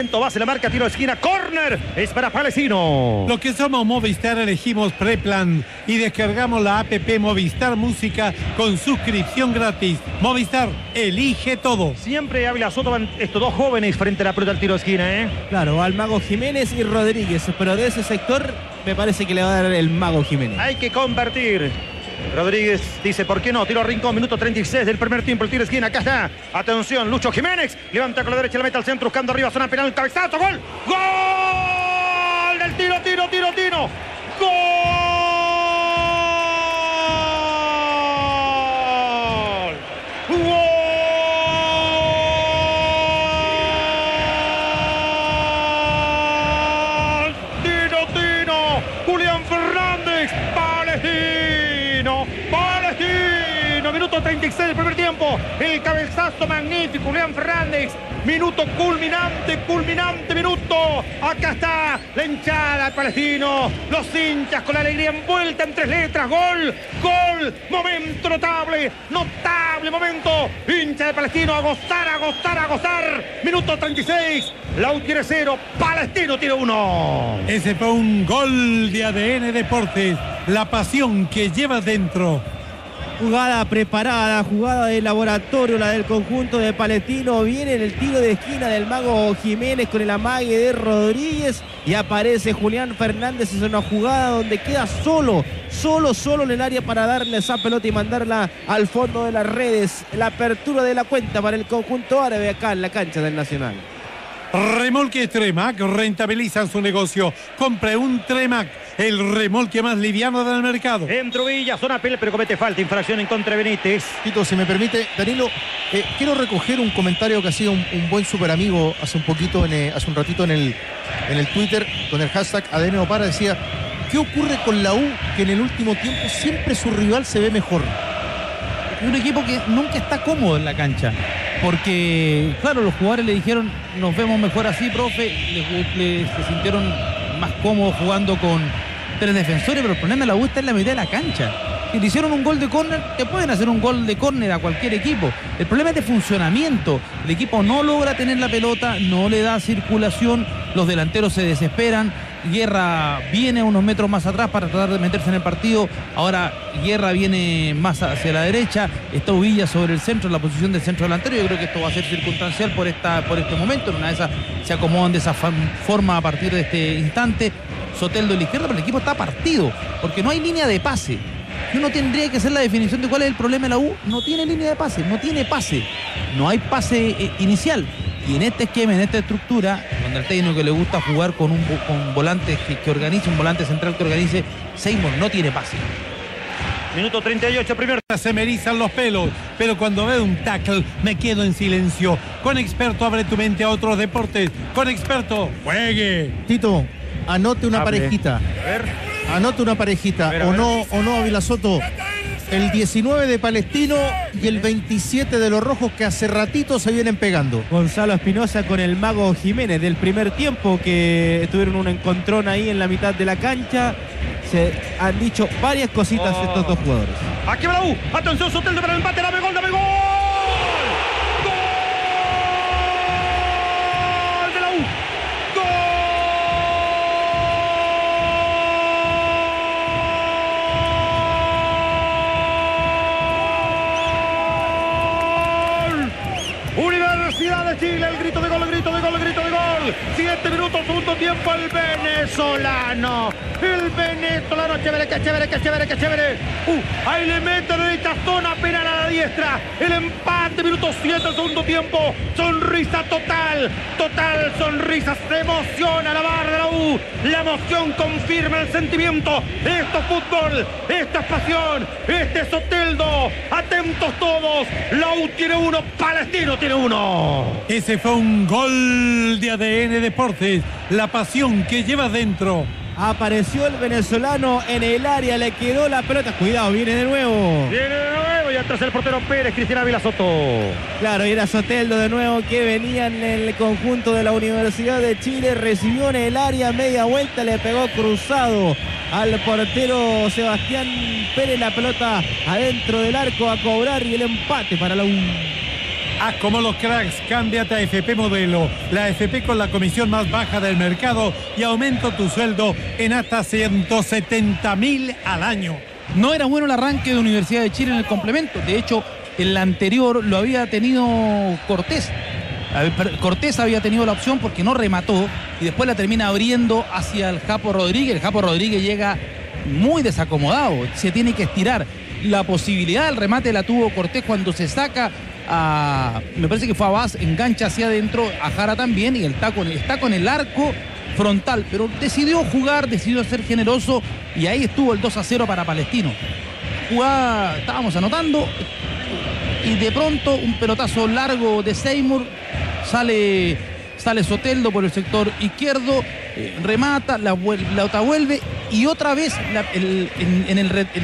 Base la marca, tiro de esquina, córner, es para Palestino. Lo que somos Movistar elegimos Preplan y descargamos la APP Movistar Música con suscripción gratis. Movistar, elige todo. Siempre Ávila Soto van estos dos jóvenes frente a la pelota al tiro de esquina, Claro, al Mago Jiménez y Rodríguez, pero de ese sector me parece que le va a dar el Mago Jiménez. Hay que convertir. Rodríguez dice, ¿por qué no? Tiro a rincón, minuto 36 del primer tiempo, el tiro de esquina, acá está. Atención, Lucho Jiménez, levanta con la derecha, la mete al centro, buscando arriba, zona penal, cabezazo, gol. ¡Gol! Del tiro. ¡Gol! ¡Gol! Tino, Julián Fernández, Palestino, minuto 36 del primer tiempo, el cabezazo magnífico, Julián Fernández, minuto culminante minuto, acá está la hinchada de Palestino, los hinchas con la alegría envuelta en 3 letras, gol, momento notable momento, hincha de Palestino, a gozar, minuto 36, Lau tiene 0, Palestino tiene 1. Ese fue un gol de ADN Deportes, la pasión que lleva dentro. Jugada preparada, jugada de laboratorio, la del conjunto de Palestino. Viene el tiro de esquina del Mago Jiménez con el amague de Rodríguez. Y aparece Julián Fernández. Es una jugada donde queda solo en el área para darle esa pelota y mandarla al fondo de las redes. La apertura de la cuenta para el conjunto árabe acá en la cancha del Nacional. Remolque Tremac, rentabilizan su negocio. Compre un Tremac, el remolque más liviano del mercado. Entró Villa, zona penal, pero comete falta, infracción en contra de Benítez. Tito, si me permite, Danilo, quiero recoger un comentario que hacía un buen superamigo hace un ratito en el Twitter, con el hashtag ADN no para, decía, ¿qué ocurre con la U que en el último tiempo siempre su rival se ve mejor? Un equipo que nunca está cómodo en la cancha. Porque, claro, los jugadores le dijeron, nos vemos mejor así, profe. Se sintieron más cómodos jugando con 3 defensores, pero el problema de la U está en la mitad de la cancha. Si le hicieron un gol de córner, te pueden hacer un gol de córner a cualquier equipo. El problema es de funcionamiento. El equipo no logra tener la pelota, no le da circulación, los delanteros se desesperan. Guerra viene unos metros más atrás para tratar de meterse en el partido. Ahora Guerra viene más hacia la derecha. Está Uvilla sobre el centro, en la posición del centro delantero. Yo creo que esto va a ser circunstancial por este momento. En una de esas se acomodan de esa forma a partir de este instante. Soteldo a la izquierda, pero el equipo está partido porque no hay línea de pase. Y uno tendría que hacer la definición de cuál es el problema de la U. No tiene línea de pase, no tiene pase. No hay pase inicial. Y en este esquema, en esta estructura, donde al técnico que le gusta jugar con volantes que organice, un volante central que organice, Seymour no tiene pase. Minuto 38, primero. Se me erizan los pelos, pero cuando veo un tackle me quedo en silencio. Con Experto abre tu mente a otros deportes. Con Experto, juegue. Tito, anote una parejita. A ver. Anote una parejita. A ver. O no, Ávila Soto. El 19 de Palestino y el 27 de los rojos, que hace ratito se vienen pegando. Gonzalo Espinosa con el Mago Jiménez del primer tiempo, que tuvieron un encontrón ahí en la mitad de la cancha. Se han dicho varias cositas estos dos jugadores. Aquí va la U. Atención, Soteldo para el empate. Dame gol. ¡Gol de la U! Universidad de Chile, el grito de gol. 7 minutos, segundo tiempo, el venezolano, chévere. Ahí le mete derecha, zona penal a la diestra, el empate, minuto 7, segundo tiempo, sonrisa total, sonrisa, se emociona la barra de la U, la emoción confirma el sentimiento, esto es fútbol, esto es pasión, este es Soteldo, atentos todos, la U tiene 1, Palestino tiene 1. Ese fue un gol de ADN Deportes, la pasión que lleva dentro. Apareció el venezolano en el área, le quedó la pelota. Cuidado, viene de nuevo. Y atrás el portero Pérez, Cristian Ávila Soto. Claro, y era Soteldo de nuevo, que venía en el conjunto de la Universidad de Chile. Recibió en el área, media vuelta, le pegó cruzado al portero Sebastián Pérez. La pelota adentro del arco a cobrar y el empate para la U. Haz como los cracks, cámbiate a FP Modelo, la FP con la comisión más baja del mercado y aumento tu sueldo en hasta 170.000 al año. No era bueno el arranque de Universidad de Chile en el complemento. De hecho, el anterior lo había tenido Cortés. Cortés había tenido la opción porque no remató y después la termina abriendo hacia el Japo Rodríguez. El Japo Rodríguez llega muy desacomodado, se tiene que estirar. La posibilidad del remate la tuvo Cortés cuando se saca me parece que fue a Vaz, engancha hacia adentro, a Jara también, y está con el arco frontal, pero decidió jugar, decidió ser generoso y ahí estuvo el 2-0 para Palestino. Jugada, estábamos anotando y de pronto un pelotazo largo de Seymour, sale Soteldo por el sector izquierdo, remata, la otra vuelve y otra vez en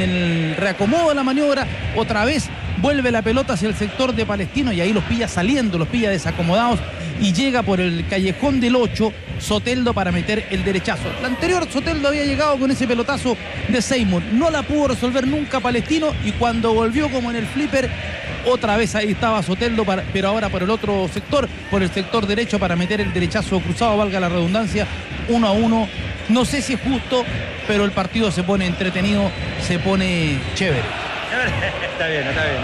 el reacomodo de la maniobra, otra vez vuelve la pelota hacia el sector de Palestino y ahí los pilla saliendo, los pilla desacomodados y llega por el callejón del 8 Soteldo para meter el derechazo. La anterior Soteldo había llegado con ese pelotazo de Seymour, no la pudo resolver nunca Palestino y cuando volvió como en el flipper, otra vez ahí estaba Soteldo, pero ahora por el otro sector, por el sector derecho para meter el derechazo cruzado, valga la redundancia, 1-1. No sé si es justo, pero el partido se pone entretenido, se pone chévere. Está bien.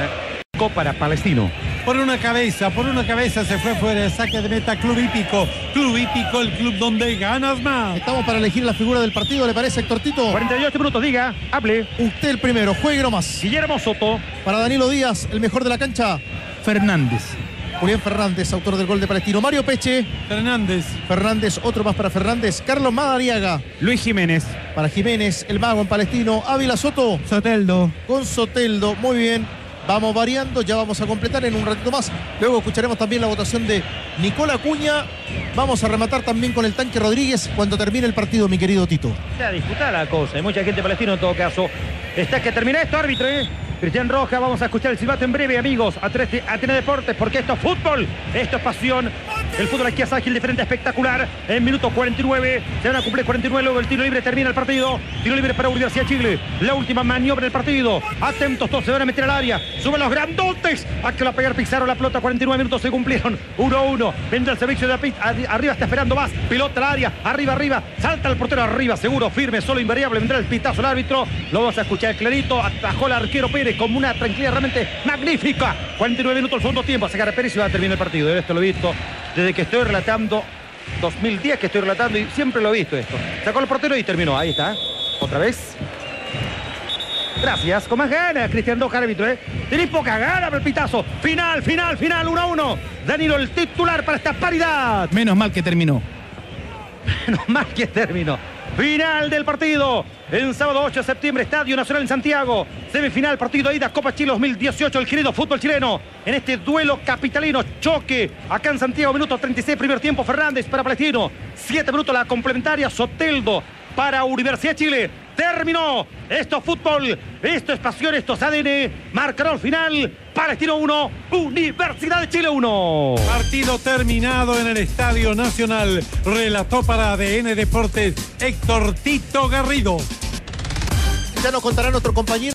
Para Palestino. Por una cabeza se fue fuera el saque de meta Club Hípico. Club Hípico, el club donde ganas más. Estamos para elegir la figura del partido, ¿le parece, Héctor Tito? 48 minutos, diga, hable. Usted el primero, juegue nomás. Guillermo Soto. Para Danilo Díaz, el mejor de la cancha. Fernández. Julián Fernández, autor del gol de Palestino. Mario Peche. Fernández, otro más para Fernández. Carlos Madariaga. Luis Jiménez. Para Jiménez, el mago en Palestino. Ávila Soto. Soteldo. Con Soteldo, muy bien. Vamos variando, ya vamos a completar en un ratito más. Luego escucharemos también la votación de Nicola Acuña. Vamos a rematar también con el Tanque Rodríguez cuando termine el partido, mi querido Tito. Está disputada la cosa, hay mucha gente palestina en todo caso. Está que termina esto, árbitro, Cristian Rojas, vamos a escuchar el silbato en breve, amigos. Atene Deportes, porque esto es fútbol, esto es pasión. El fútbol aquí es ágil, diferente, espectacular. En minuto 49, se van a cumplir 49, luego el tiro libre termina el partido. Tiro libre para Universidad de Chile. La última maniobra del partido. Atentos todos, se van a meter al área. Suben los grandotes. A que va a pegar Pizarro la pelota, 49 minutos se cumplieron. 1-1. Vendrá el servicio de arriba, está esperando más. Pelota al área, arriba. Salta el portero arriba, seguro, firme, solo invariable. Vendrá el pitazo al árbitro. Lo vamos a escuchar clarito. Atajó el arquero Pérez con una tranquilidad realmente magnífica. 49 minutos el segundo tiempo. Sacar a Pérez y va a terminar el partido. Esto lo he visto desde que estoy relatando, 2010 que estoy relatando y siempre lo he visto esto. Sacó el portero y terminó. Ahí está. Otra vez. Gracias. Con más ganas, Cristian Rojas, árbitro, Tenéis poca gana para el pitazo. Final, 1-1. Danilo, el titular para esta paridad. Menos mal que terminó. Menos mal que terminó. Final del partido. El sábado 8 de septiembre, Estadio Nacional en Santiago. Semifinal, partido de ida, Copa Chile 2018. El querido fútbol chileno. En este duelo capitalino, choque. Acá en Santiago, minuto 36, primer tiempo. Fernández para Palestino. 7 minutos la complementaria. Soteldo para Universidad de Chile. Terminó. Esto es fútbol. Esto es pasión. Esto es ADN. Marcador final. Palestino 1, Universidad de Chile 1. Partido terminado en el Estadio Nacional. Relató para ADN Deportes Héctor Tito Garrido. Ya nos contará nuestro compañero